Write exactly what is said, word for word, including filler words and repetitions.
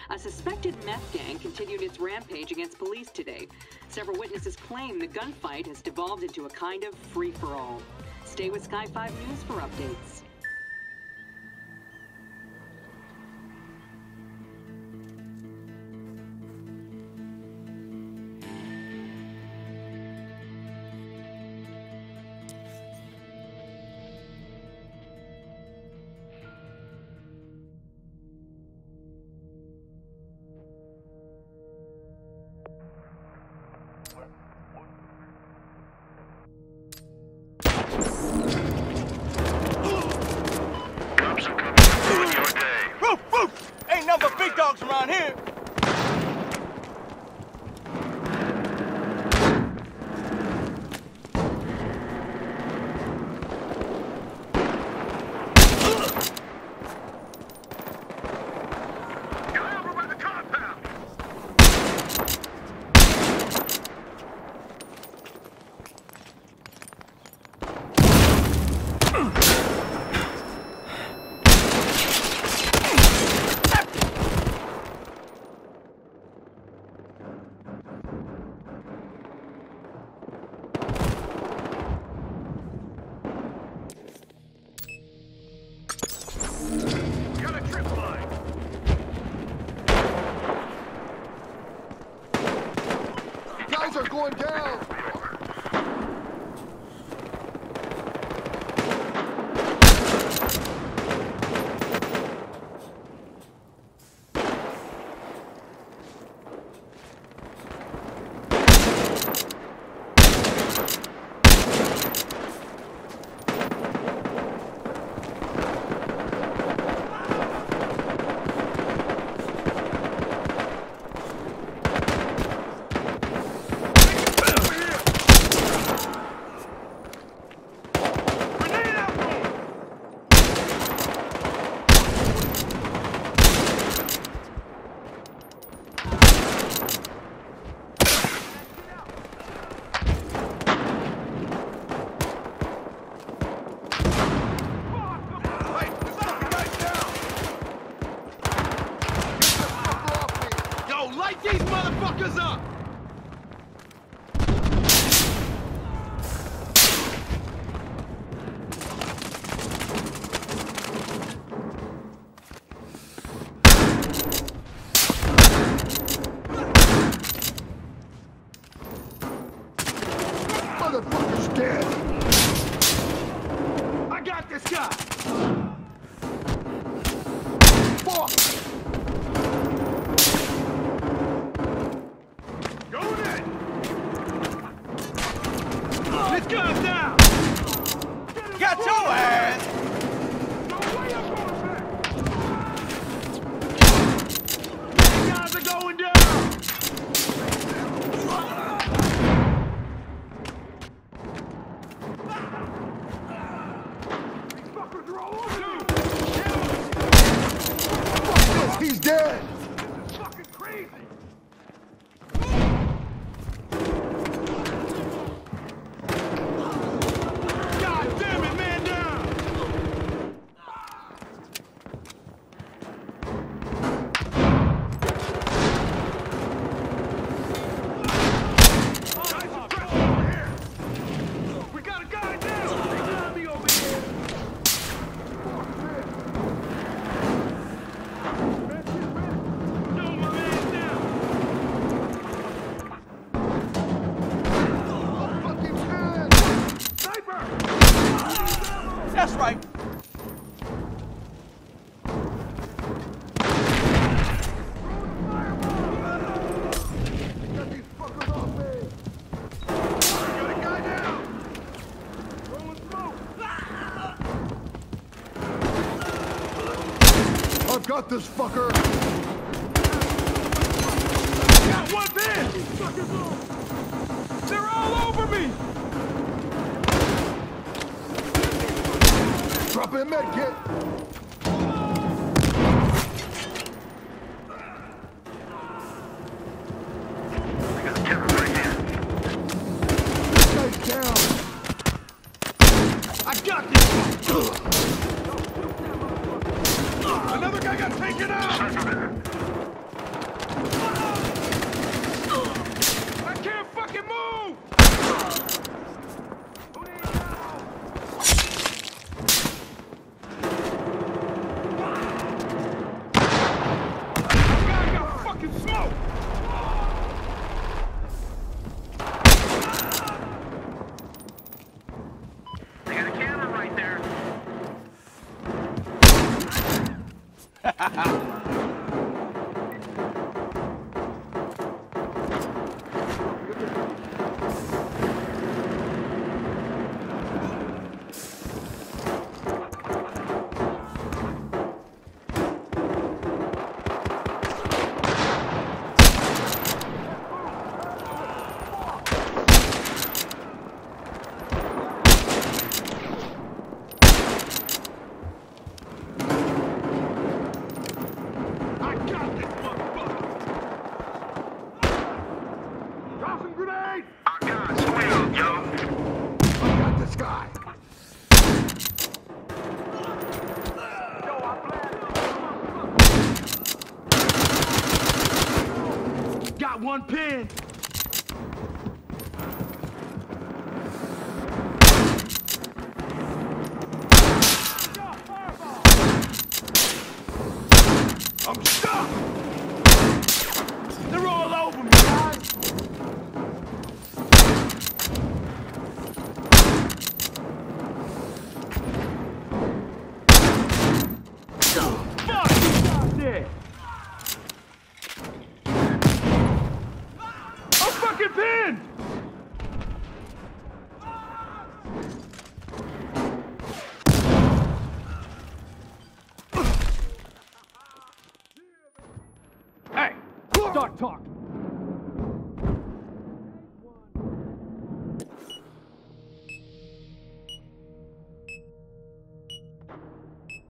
A suspected meth gang continued its rampage against police today. Several witnesses claim the gunfight has devolved into a kind of free-for-all. Stay with Sky five News for updates. Ain't nothing but big dogs around here. Guys are going down! Light these motherfuckers up! Motherfucker's dead! I got this guy! Fuck! This guy's down! Got your ass! These guys are going down! These fuckers are all over you! Fuck this, he's dead! This is fucking crazy! That's right. Get these fuckers off me! Got a guy down. Rolling through. I've got this fucker! Got one there. These fuckers on. They're all over me. Drop in a med kit! This guy's down! I got this. Another guy got taken out. one pin. I'm stuck! They're all over me, guys! Fuck! Stop there! I'm fucking pinned! Hey! Start talking!